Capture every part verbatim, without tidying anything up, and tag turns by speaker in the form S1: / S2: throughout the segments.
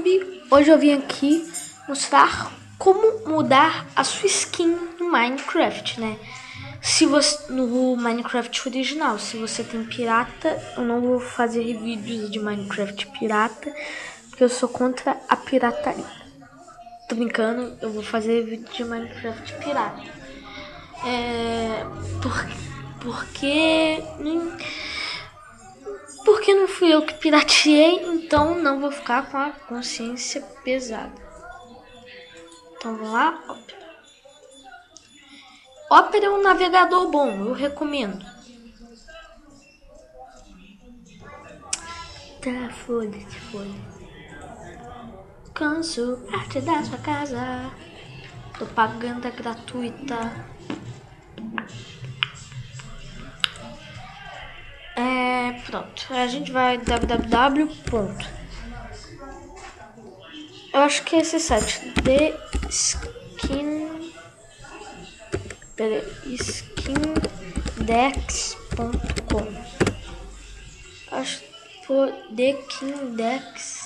S1: YouTube, hoje eu vim aqui mostrar como mudar a sua skin no Minecraft, né? Se você no Minecraft original, se você tem pirata, eu não vou fazer vídeos de Minecraft pirata, porque eu sou contra a pirataria. Tô brincando, eu vou fazer vídeo de Minecraft pirata. É, por, porque porque não fui eu que pirateei, então não vou ficar com a consciência pesada. Então vamos lá, Opera. Opera é um navegador bom, eu recomendo. Tá, foda-se, foda-se. Canso parte da sua casa. Propaganda gratuita. É, pronto. A gente vai www. Eu acho que é esse site. The Skin. Pera, skindex ponto com. Acho que foi The Kindex.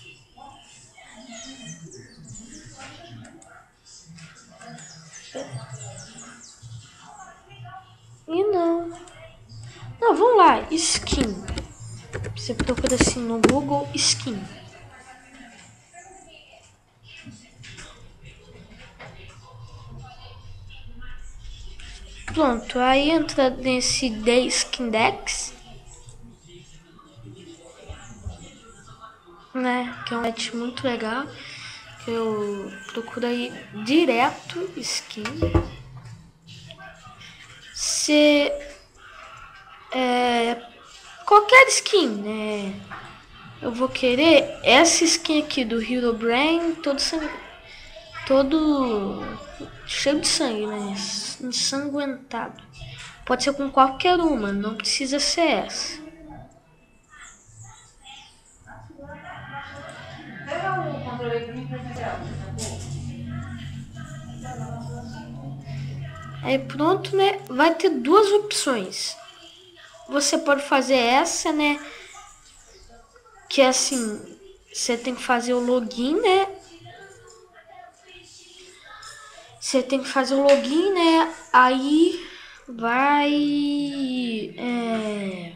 S1: E não. Não, vamos lá. Skin. Você procura assim no Google, skin. Pronto, aí entra nesse The Skindex, né? Que é um site muito legal. Que eu procuro aí direto skin. Se é, qualquer skin, né? Eu vou querer essa skin aqui do Herobrine, todo sangue, todo cheio de sangue, né? Ensanguentado. Pode ser com qualquer uma, não precisa ser essa. Aí pronto, né? Vai ter duas opções. Você pode fazer essa, né? Que é assim, você tem que fazer o login, né? Você tem que fazer o login, né? Aí vai... É,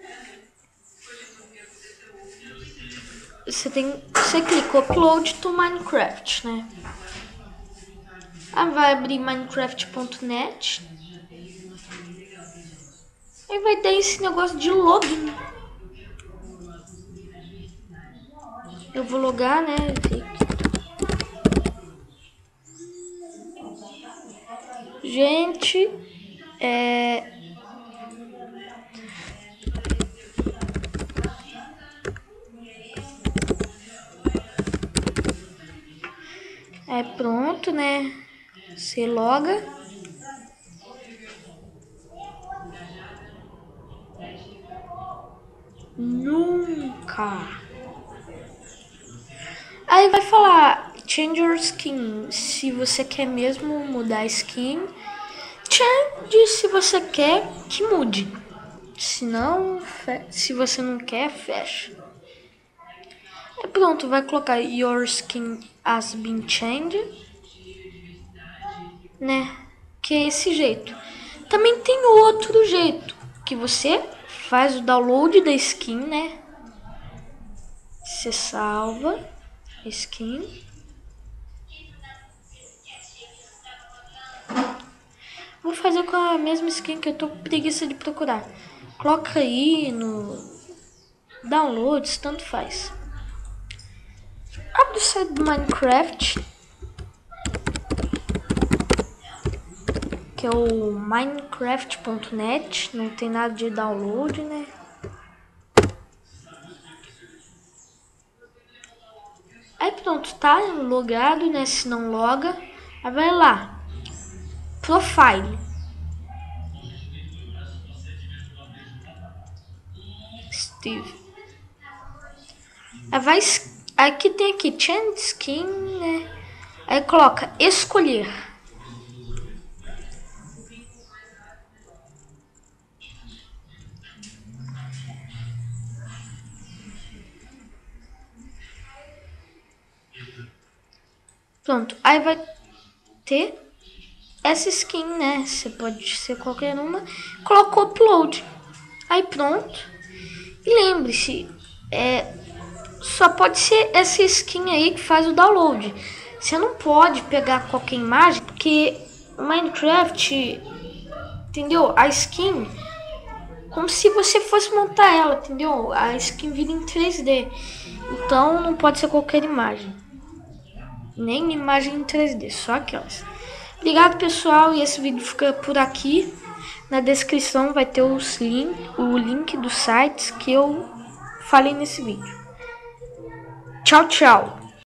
S1: você tem... Você clica Upload to Minecraft, né? Aí vai abrir minecraft ponto net. Aí vai ter esse negócio de login. Eu vou logar, né? Gente, é... É pronto, né? Você loga. Nunca. Aí vai falar Change your skin. Se você quer mesmo mudar a skin. Change se você quer que mude. Se não, se você não quer, fecha. E pronto, vai colocar Your skin has been changed, né? Que é esse jeito. Também tem outro jeito, que você faz o download da skin, né? Você salva a skin. Vou fazer com a mesma skin que eu tô com preguiça de procurar. Coloca aí no downloads, tanto faz. Abre o site do Minecraft, que é o minecraft ponto net, não tem nada de download, né? Aí pronto, tá logado, né? Se não loga, aí vai lá, profile. Steve. Aí vai, aqui tem aqui, change skin, né? Aí coloca escolher. Pronto, aí vai ter essa skin, né? Você pode ser qualquer uma. Coloca o upload. Aí pronto. E lembre-se, é, só pode ser essa skin aí que faz o download. Você não pode pegar qualquer imagem, porque o Minecraft, entendeu? A skin, como se você fosse montar ela, entendeu? A skin vira em três D. Então não pode ser qualquer imagem. Nem imagem em três D, só aquelas. Obrigado, pessoal, e esse vídeo fica por aqui. Na descrição vai ter os link, o link dos sites que eu falei nesse vídeo. Tchau, tchau!